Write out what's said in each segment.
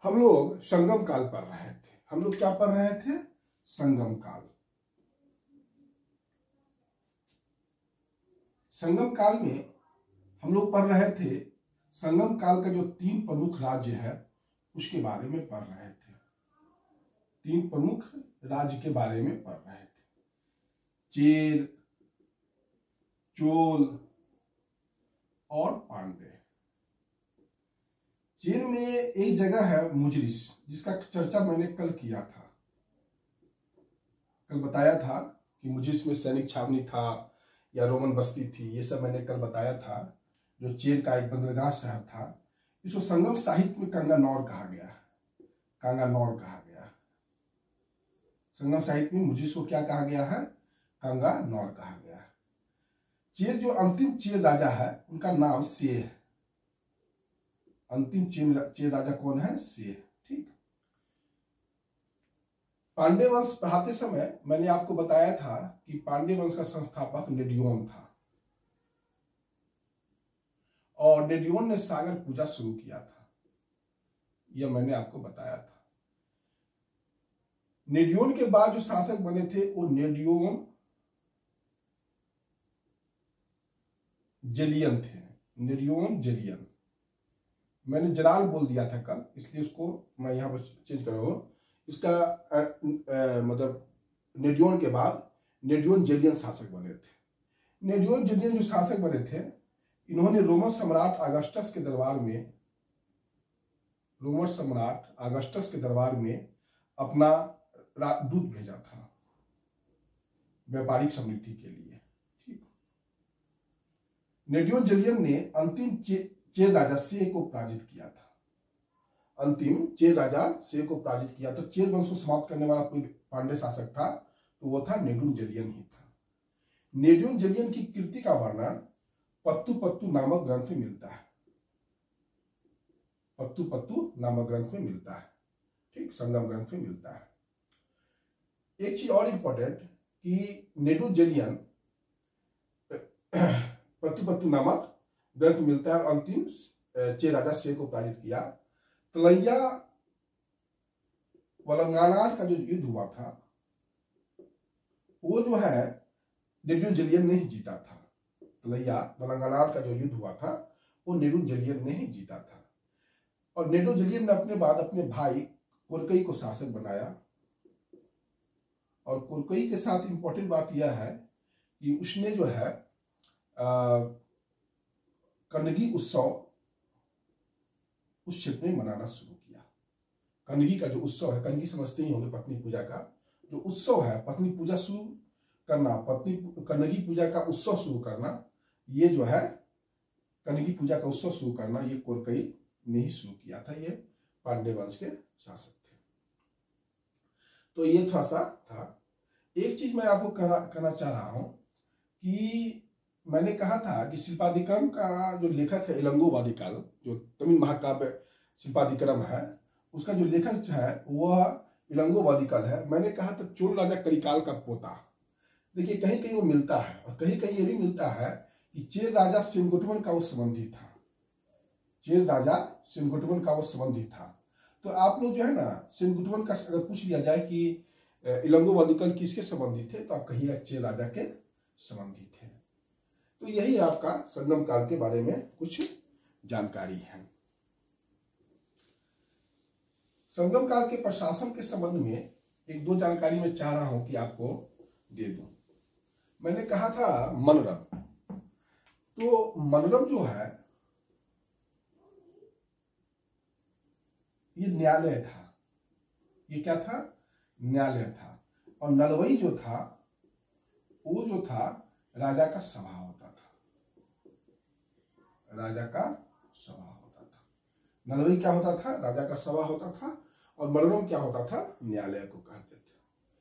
हम लोग संगम काल पढ़ रहे थे। हम लोग क्या पढ़ रहे थे? संगम काल। संगम काल में हम लोग पढ़ रहे थे, संगम काल का जो 3 प्रमुख राज्य है उसके बारे में पढ़ रहे थे। 3 प्रमुख राज्य के बारे में पढ़ रहे थे, चेर, चोल और पांड्य। चीन में एक जगह है मुजरिस, जिसका चर्चा मैंने कल किया था। कल बताया था कि मुजरिस में सैनिक छावनी था या रोमन बस्ती थी, ये सब मैंने कल बताया था। जो चीन का एक बंदरगाह शहर था, इसको संगम साहित्य में कंगानौर कहा गया। कांगानौर कहा गया। संगम साहित्य में मुजरिस को क्या कहा गया है? कांगानौर कहा गया। चेर जो अंतिम चेर राजा है, उनका नाम से है। अंतिम चेर राजा कौन है? से। ठीक। पांड्य वंश पढ़ाते समय मैंने आपको बताया था कि पांड्य वंश का संस्थापक नेडियोन था और नेडियोन ने सागर पूजा शुरू किया था, यह मैंने आपको बताया था। नेडियोन के बाद जो शासक बने थे वो नेडियोन जेलियन थे। नेडियोन जेलियन, मैंने जलाल बोल दिया था कल, इसलिए उसको मैं यहां पर चेंज कर रहा हूं। इसका मतलब नेडियोन के बाद नेडियोन जेलियन शासक बने थे। नेडियोन जेलियन जो शासक बने थे, इन्होंने रोमन सम्राट अगस्टस के दरबार में अपना दूत भेजा था व्यापारिक समृद्धि के लिए। ठीक। नेडियोन जेलियन ने अंतिम चेर राजा से को पराजित किया था। अंतिम चेर राजा से को पराजित किया। तो चेर वंश को समाप्त करने वाला कोई पांड्य शासक था तो वो था नेडियोन जेलियन ही था। नेडियोन जेलियन की कीर्ति का वर्णन पत्तु पत्तु नामक ग्रंथ में मिलता है। पत्तु पत्तु नामक ग्रंथ में मिलता है। ठीक, संगम ग्रंथ में मिलता है। एक चीज और इंपॉर्टेंट कि नेडियोन जेलियन पत्तु पत्तु नामक ग्रंथ मिलता है और अंतिम चेर राजा से को पराजित किया। तलैया वलंगानार का जो युद्ध हुआ था वो जो है नेडियोन जेलियन ने ही जीता था। तलैया वलंगानार का जो युद्ध हुआ था वो नेडियोन जेलियन ने ही जीता था। और नेडियोन जेलियन ने अपने बाद अपने भाई कोरकई को शासक बनाया। और कोरकई के साथ इंपॉर्टेंट बात यह है कि उसने जो है कनगी उत्सव उस क्षेत्र में मनाना शुरू किया। कनगी का जो उत्सव है, कनगी समझते ही होंगे पत्नी पूजा का जो उत्सव है, पत्नी पूजा शुरू करना, कनगी पूजा का उत्सव शुरू करना, ये जो है कनगी पूजा का उत्सव शुरू करना, ये कोरकई ने ही शुरू किया था। ये पांड्य वंश के शासक थे। तो ये थोड़ा सा था। एक चीज मैं आपको कहना चाह रहा हूं कि मैंने कहा था कि शिल्पादिक्रम का जो लेखक है इलंगो वादिकल, जो तमिल महाकाव्य शिल्पादिक्रम है, उसका जो लेखक है वह इलंगो वादिकल है। मैंने कहा था चोल राजा करिकाल का पोता। देखिए कहीं कहीं वो मिलता है और कहीं कहीं ये भी मिलता है कि चेर राजा सेनगोटवन का वो संबंधी था। चेर राजा सेनगोटवन का वो संबंधी था। तो आप लोग जो है ना, सेनगोटवन का अगर पूछ लिया जाए कि इलंगो वादिकल किसके संबंधी थे तो आप कहिएगा चेर राजा के संबंधी थे। तो यही आपका संगम काल के बारे में कुछ जानकारी है। संगम काल के प्रशासन के संबंध में एक दो जानकारी मैं चाह रहा हूं कि आपको दे दूं। मैंने कहा था मनरम, तो मनरम जो है ये न्यायालय था। ये क्या था? न्यायालय था। और नलवई जो था वो जो था राजा का सभा होता था। राजा का सभा होता था। नलवई क्या होता था? राजा का सभा होता था। और मनरम क्या होता था? न्यायालय को कहते थे।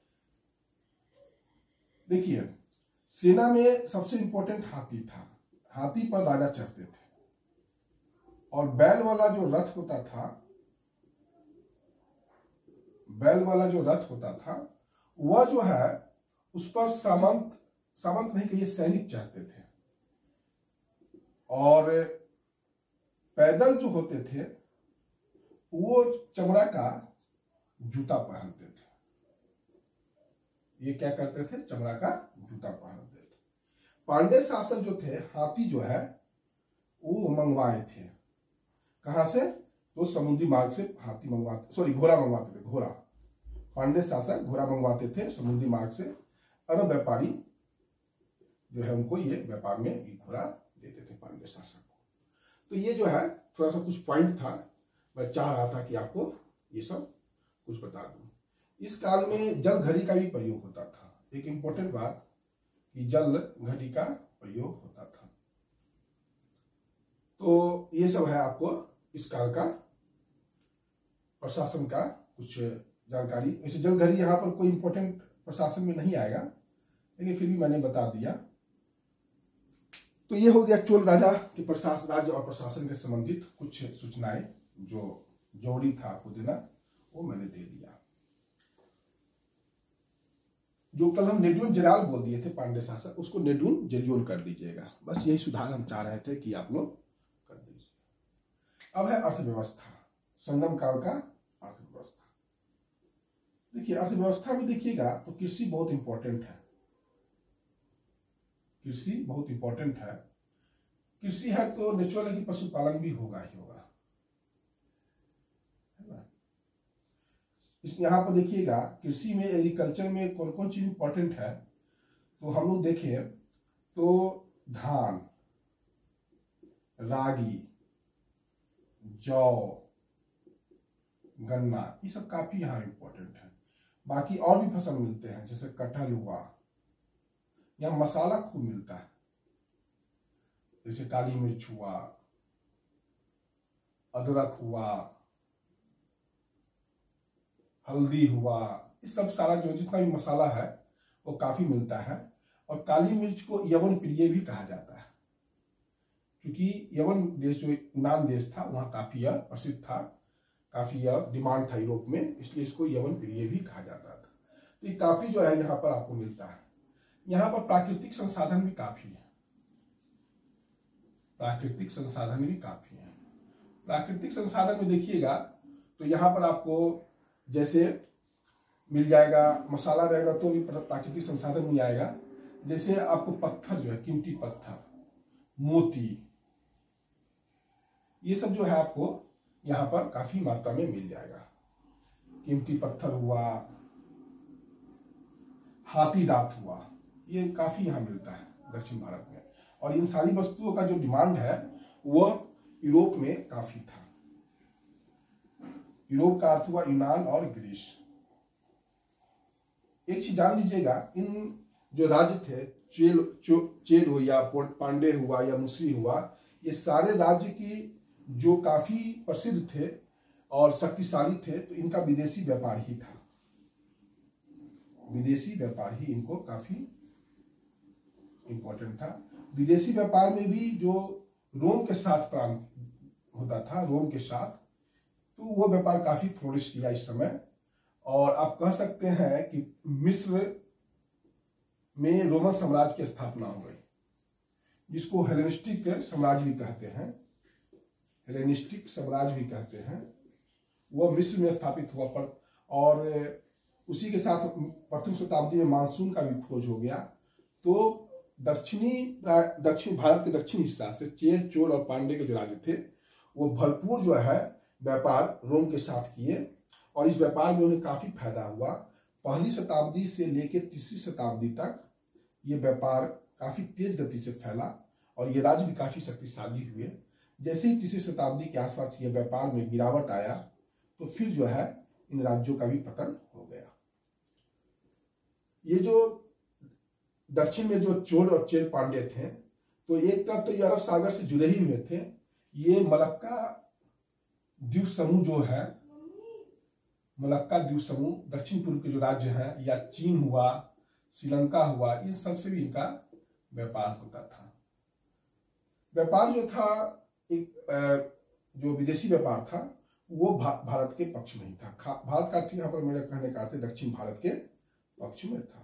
देखिए सेना में सबसे इंपॉर्टेंट हाथी था। हाथी पर राजा चढ़ते थे और बैल वाला जो रथ होता था, बैल वाला जो रथ होता था वह जो है उस पर सामंत नहीं कहिए सैनिक चढ़ते थे। और पैदल जो होते थे वो चमड़ा का जूता पहनते थे। ये क्या करते थे? चमड़ा का जूता पहनते थे। पांड्य शासक जो थे, हाथी जो है वो मंगवाए थे। कहां से? तो समुद्री मार्ग से हाथी मंगवाते, सॉरी घोड़ा मंगवाते थे। घोड़ा, पांड्य शासक घोड़ा मंगवाते थे समुद्री मार्ग से। अरब व्यापारी जो है उनको ये व्यापार में ये घोड़ा देते थे पांड्य शासक को। तो ये जो है थोड़ा सा कुछ पॉइंट था, मैं चाह रहा था कि आपको ये सब कुछ बता दूं। इस काल में जल घड़ी का भी प्रयोग होता था। एक इम्पोर्टेंट बात कि जल घड़ी का प्रयोग होता था। तो ये सब है आपको इस काल का प्रशासन का कुछ जानकारी। वैसे जल घड़ी यहाँ पर कोई इम्पोर्टेंट प्रशासन में नहीं आएगा, लेकिन फिर भी मैंने बता दिया। तो ये हो गया चोल राजा के प्रशासन, राज्य और प्रशासन के संबंधित कुछ सूचनाएं जो जरूरी था आपको देना, वो मैंने दे दिया। जो कल हम नेडून जलाल बोल दिए थे पांड्य शासक, उसको नेडून जलियोल कर दीजिएगा। बस यही सुधार हम चाह रहे थे कि आप लोग कर दीजिए। अब है अर्थव्यवस्था, संगम काल का अर्थव्यवस्था। देखिए अर्थव्यवस्था में देखिएगा तो कृषि बहुत इंपॉर्टेंट है। कृषि बहुत इंपॉर्टेंट है। कृषि है तो नेचुरल है कि पशुपालन भी होगा ही होगा, है ना। यहाँ पर देखिएगा कृषि में, एग्रीकल्चर में कौन कौन चीज इंपॉर्टेंट है। तो हम लोग देखें तो धान, रागी, जौ, गन्ना, ये सब काफी यहाँ इंपॉर्टेंट है। बाकी और भी फसल मिलते हैं, जैसे कटहल हुआ, यहाँ मसाला खूब मिलता है, जैसे काली मिर्च हुआ, अदरक हुआ, हल्दी हुआ, ये सब सारा जो जितना भी मसाला है वो काफी मिलता है। और काली मिर्च को यवन प्रिय भी कहा जाता है, क्योंकि यवन देश जो यूनान देश था वहाँ काफी यह प्रसिद्ध था, काफी यह डिमांड था यूरोप में, इसलिए इसको यवन प्रिय भी कहा जाता था। तो ये काफी जो है यहाँ पर आपको मिलता है। यहाँ पर प्राकृतिक संसाधन भी काफी है, प्राकृतिक संसाधन भी काफी है। प्राकृतिक संसाधन में देखिएगा तो यहाँ पर आपको जैसे मिल जाएगा, मसाला रहेगा तो भी प्राकृतिक संसाधन मिल जाएगा। जैसे आपको पत्थर जो है, कीमती पत्थर, मोती, ये सब जो है आपको यहाँ पर काफी मात्रा में मिल जाएगा। कीमती पत्थर हुआ, हाथी दांत हुआ, ये काफी यहाँ मिलता है दक्षिण भारत में। और इन सारी वस्तुओं का जो डिमांड है वह यूरोप में काफी था। यूरोप का अर्थ हुआ यूनान और ग्रीस। एक चीज जान लीजिएगा, इन जो राज्य थे, चेल हो या पांडे हुआ या मुसरी हुआ, ये सारे राज्य की जो काफी प्रसिद्ध थे और शक्तिशाली थे, तो इनका विदेशी व्यापार ही था। विदेशी व्यापार ही इनको काफी इंपॉर्टेंट था। विदेशी व्यापार में भी जो रोम के साथ प्रांत होता था, रोम के साथ, तो वो व्यापार काफी फ्लोरिश किया इस समय। और आप कह सकते हैं कि मिस्र में रोमन साम्राज्य की स्थापना हो गई, जिसको हेलेनिस्टिक साम्राज्य भी कहते हैं, हेलेनिस्टिक साम्राज्य भी कहते हैं। वह मिस्र में स्थापित हुआ पर, और उसी के साथ प्रथम शताब्दी में मानसून का भी खोज हो गया। तो दक्षिण भारत के दक्षिण हिस्सा से चेर, चोल और पांडे के जो राज्य थे वो भरपूर जो है व्यापार रोम के साथ किए, और इस व्यापार में उन्हें काफी फायदा हुआ। पहली शताब्दी से लेकर तीसरी शताब्दी तक ये व्यापार काफी तेज गति से फैला और ये राज्य भी काफी शक्तिशाली हुए। जैसे ही तीसरी शताब्दी के आसपास ये व्यापार में गिरावट आया, तो फिर जो है इन राज्यों का भी पतन हो गया। ये जो दक्षिण में जो चोल और चेर पांड्य थे, तो एक तरफ तो ये अरब सागर से जुड़े ही हुए थे। ये मलक्का द्वीप समूह जो है, मलक्का द्वीप समूह दक्षिण पूर्व के जो राज्य हैं, या चीन हुआ, श्रीलंका हुआ, इन सब से भी इनका व्यापार होता था। व्यापार जो था, एक जो विदेशी व्यापार था, वो भारत के पक्ष में ही था। भारत का यहाँ पर मेरे कहने का अर्थ दक्षिण भारत के पक्ष में था।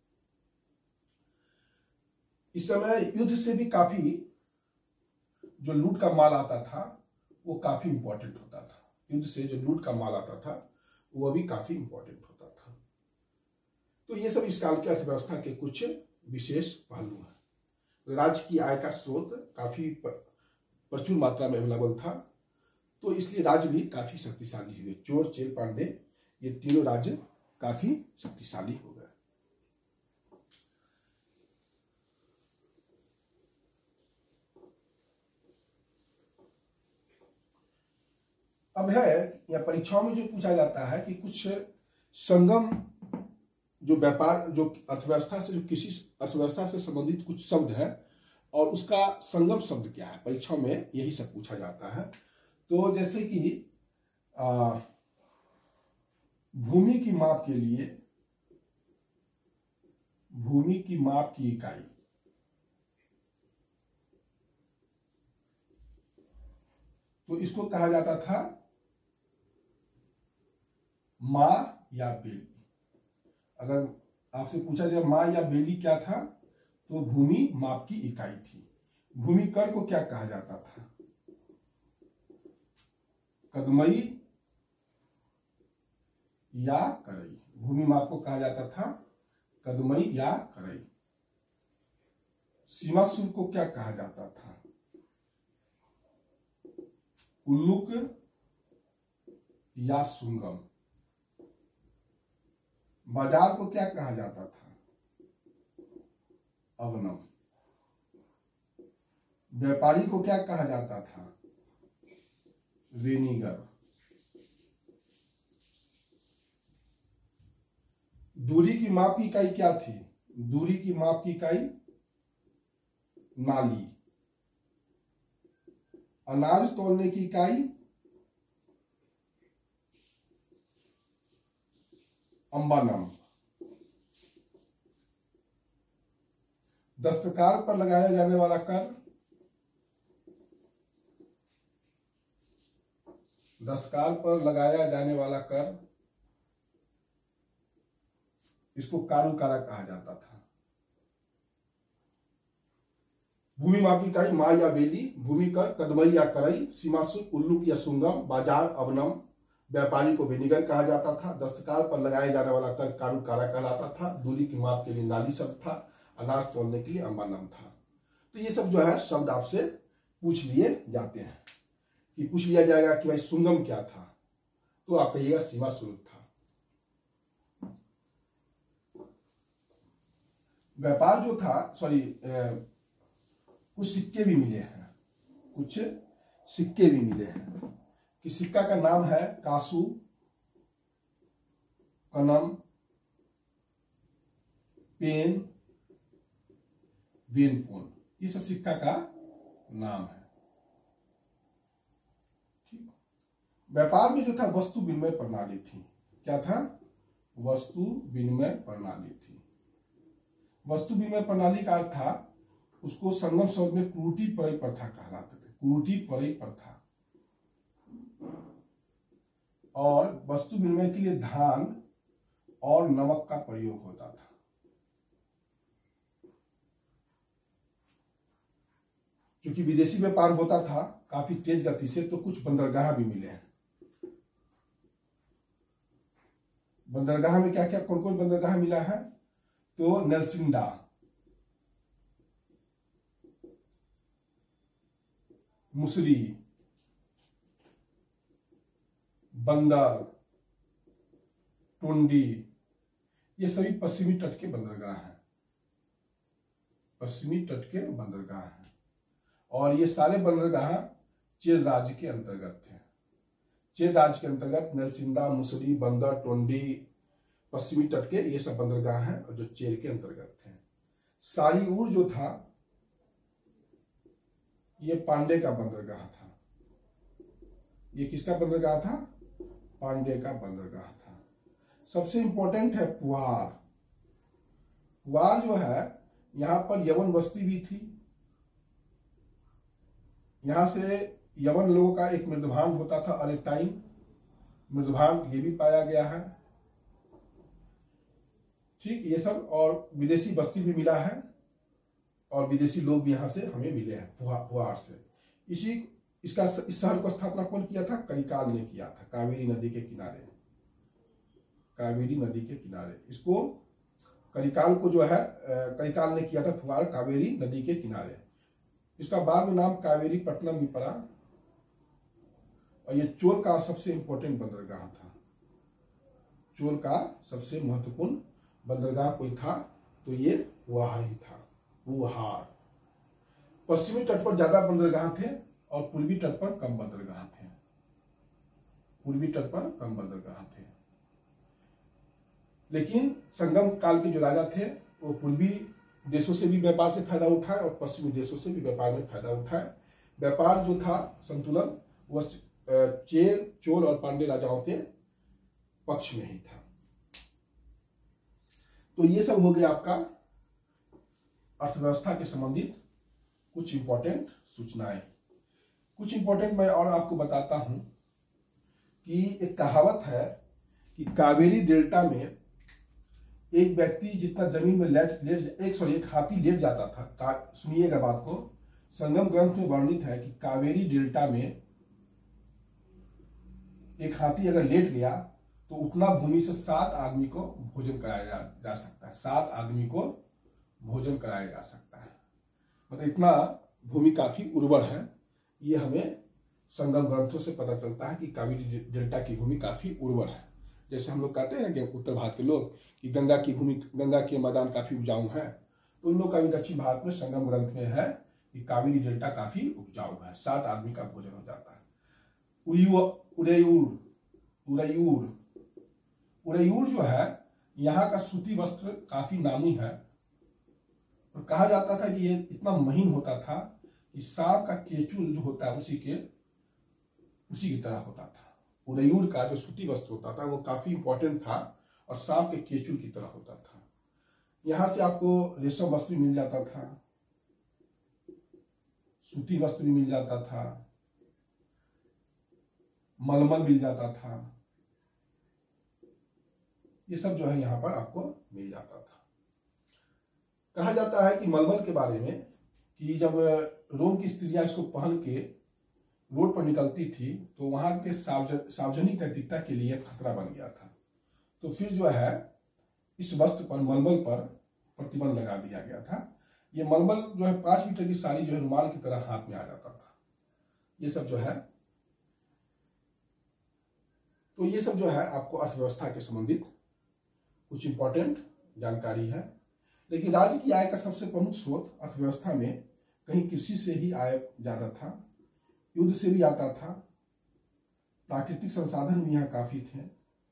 इस समय युद्ध से भी काफी जो लूट का माल आता था वो काफी इंपॉर्टेंट होता था। युद्ध से जो लूट का माल आता था वो भी काफी इंपॉर्टेंट होता था। तो ये सब इस काल की अर्थव्यवस्था के कुछ विशेष पहलू हैं। राज्य की आय का स्रोत काफी प्रचुर मात्रा में अवेलेबल था, तो इसलिए राज्य भी काफी शक्तिशाली हुए। चोर, चेर, पांडे ये तीनों राज्य काफी शक्तिशाली हो गए। अब है या परीक्षाओं में जो पूछा जाता है कि कुछ संगम जो व्यापार, जो अर्थव्यवस्था से, जो किसी अर्थव्यवस्था से संबंधित कुछ शब्द है और उसका संगम शब्द क्या है, परीक्षाओं में यही सब पूछा जाता है। तो जैसे कि भूमि की माप के लिए भूमि की माप की इकाई, तो इसको कहा जाता था माँ या बेली। अगर आपसे पूछा जाए माँ या बेली क्या था, तो भूमि माप की इकाई थी। भूमि कर को क्या कहा जाता था, कदमई या करई। भूमि माप को कहा जाता था कदमई या करई। सीमा शुल्क को क्या कहा जाता था, उल्लुक या सुंगम। बाजार को क्या कहा जाता था, अवनम। व्यापारी को क्या कहा जाता था, वेनिगर। दूरी की माप की इकाई क्या थी, दूरी की माप की इकाई नाली। अनाज तोलने की इकाई अंबानम। दस्तकार पर लगाया जाने वाला कर, दस्तकार पर लगाया जाने वाला कर, इसको कारूकारा कहा जाता था। भूमि माप की इकाई माँ या बेली, भूमि कर, कदमई या करई, सीमा शुल्क उल्लुक या सुंगम, बाजार अवनम, व्यापारी को वेनिगर कहा जाता था, दस्तकार पर लगाया जाने वाला कर कारूकारा कहलाता था, दूरी की माप के लिए नाली शब्द था, अनाज तोलने के लिए अंबानम था। तो ये सब जो है शब्द आपसे पूछ लिए जाते हैं कि पूछ लिया जाएगा कि भाई सुंगम क्या था, तो आप कहिएगा सीमा शुल्क था। व्यापार जो था, कुछ सिक्के भी मिले हैं, कुछ सिक्के भी मिले हैं कि सिक्का का नाम है कासू, कनम, पेन, वेनपुन। ये सब सिक्का का नाम है। व्यापार में जो था वस्तु विनिमय प्रणाली थी। क्या था, वस्तु विनिमय प्रणाली थी। वस्तु विनिमय प्रणाली का अर्थ था, उसको संगम शब्द में क्रूटी परई प्रथा कहलाते थे, क्रूटी परई प्रथा। और वस्तु विनिमय के लिए धान और नमक का प्रयोग होता था। क्योंकि विदेशी व्यापार होता था काफी तेज गति से, तो कुछ बंदरगाह भी मिले हैं। बंदरगाह में क्या क्या, कौन कौन बंदरगाह मिला है, तो नरसिंडा, मुसरी, बंदर, टोंडी, ये सभी पश्चिमी तट के बंदरगाह हैं, पश्चिमी तट के बंदरगाह हैं। और ये सारे बंदरगाह चेर राज्य के अंतर्गत थे। चेर राज्य के अंतर्गत नरसिंदा, मुसरी, बंदर, टोंडी, पश्चिमी तट के ये सब बंदरगाह हैं और जो चेर के अंतर्गत थे। सारीऊर जो था ये पांडे का बंदरगाह था। ये किसका बंदरगाह था, पांडे का बंदरगाह था। सबसे इंपॉर्टेंट है पुआर। पुआर जो है, यहाँ पर यवन बस्ती भी थी। यहाँ से यवन लोगों का एक मृदभांड होता था, और एक टाइम मृदभांड ये भी पाया गया है। ठीक, ये सब, और विदेशी बस्ती भी मिला है और विदेशी लोग भी यहाँ से हमें मिले हैं पुआर से। इसी इसका इस शहर को स्थापना कौन किया था? करिकाल ने किया था, कावेरी नदी के किनारे। कावेरी नदी के किनारे इसको करिकाल को जो है करिकाल ने किया था फुवार कावेरी नदी के किनारे। इसका बाद में नाम कावेरी पट्टनम भी पड़ा। और ये चोल का सबसे इंपॉर्टेंट बंदरगाह था। चोल का सबसे महत्वपूर्ण बंदरगाह कोई था तो ये वुहार ही था, वुहार। पश्चिमी तट पर ज्यादा बंदरगाह थे और पूर्वी तट पर कम बंदरगाह थे। पूर्वी तट पर कम बंदरगाह थे। लेकिन संगम काल के जो राजा थे वो पूर्वी देशों से भी व्यापार से फायदा उठाए और पश्चिमी देशों से भी व्यापार में फायदा उठाए। व्यापार जो था संतुलन वह चेर, चोल और पांड्य राजाओं के पक्ष में ही था। तो ये सब हो गया आपका अर्थव्यवस्था के संबंधित कुछ इंपॉर्टेंट सूचनाएं। कुछ इंपॉर्टेंट मैं और आपको बताता हूं कि एक कहावत है कि कावेरी डेल्टा में एक व्यक्ति जितना जमीन में एक हाथी लेट जाता था। सुनिएगा बात को, संगम ग्रंथ में वर्णित है कि कावेरी डेल्टा में एक हाथी अगर लेट गया तो उतना भूमि से 7 आदमी को भोजन कराया जा सकता है। 7 आदमी को भोजन कराया जा सकता है। मतलब इतना भूमि काफी उर्वर है। ये हमें संगम ग्रंथों से पता चलता है कि कावेरी डेल्टा की भूमि काफी उर्वर है। जैसे हम लोग कहते हैं कि उत्तर भारत के लोग कि गंगा की भूमि, गंगा के मैदान काफी उपजाऊ है, तो उन लोग का भी दक्षिण भारत में संगम ग्रंथ में है कि कावेरी डेल्टा काफी उपजाऊ है। 7 आदमी का भोजन हो जाता है। उरेयूर जो है यहाँ का सूती वस्त्र काफी नामी है। और कहा जाता था कि ये इतना महीन होता था कि सांप का केचुल जो होता है उसी की तरह होता था। उरेयूर का जो सूती वस्त्र होता था वो काफी इंपॉर्टेंट था और सांप के केचुल की तरह होता था। यहाँ से आपको रेशम वस्त्र भी मिल जाता था, सूती वस्त्र भी मिल जाता था, मलमल मिल जाता था। ये सब जो है यहाँ पर आपको मिल जाता था। कहा जाता है कि मलमल के बारे में कि जब रोम की स्त्रियां इसको पहन के रोड पर निकलती थी तो वहां के सार्वजनिक नैतिकता के लिए खतरा बन गया था। तो फिर जो है इस वस्त्र पर, मलमल पर प्रतिबंध लगा दिया गया था। ये मलमल जो है 5 मीटर की साड़ी जो है रुमाल की तरह हाथ में आ जाता था। ये सब जो है आपको अर्थव्यवस्था के संबंधित कुछ इंपॉर्टेंट जानकारी है। लेकिन राज्य की आय का सबसे प्रमुख स्रोत अर्थव्यवस्था में कहीं कृषि से ही आय ज्यादा था, युद्ध से भी आता था, प्राकृतिक संसाधन भी यहाँ काफी थे,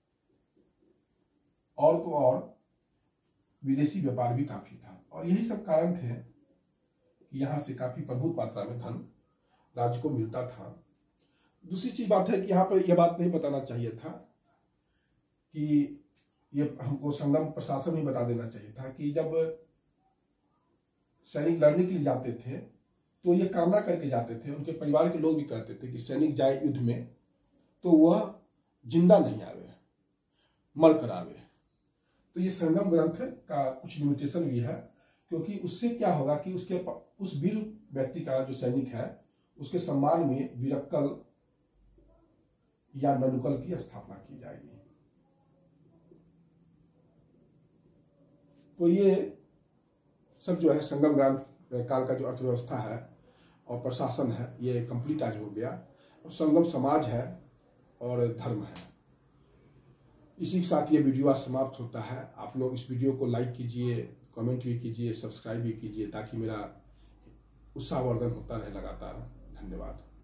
और तो और विदेशी व्यापार भी काफी था। और यही सब कारण थे कि यहाँ से काफी प्रभुत मात्रा में धन राज्य को मिलता था। दूसरी चीज बात है कि यहाँ पर यह बात नहीं बताना चाहिए था कि ये हमको संगम प्रशासन में बता देना चाहिए था कि जब सैनिक लड़ने के लिए जाते थे तो ये कामना करके जाते थे, उनके परिवार के लोग भी कहते थे कि सैनिक जाए युद्ध में तो वह जिंदा नहीं आवे, मर कर आवे। तो ये संगम ग्रंथ का कुछ लिमिटेशन भी है, क्योंकि उससे क्या होगा कि उस वीर व्यक्ति का जो सैनिक है उसके सम्मान में वीरक्कल या ननुकल की स्थापना की जाएगी। तो ये सब जो है संगम काल का जो अर्थव्यवस्था है और प्रशासन है ये कंप्लीट आज हो गया। और संगम समाज है और धर्म है। इसी के साथ ये वीडियो आज समाप्त होता है। आप लोग इस वीडियो को लाइक कीजिए, कमेंट भी कीजिए, सब्सक्राइब भी कीजिए ताकि मेरा उत्साहवर्धन होता रहे लगातार। धन्यवाद।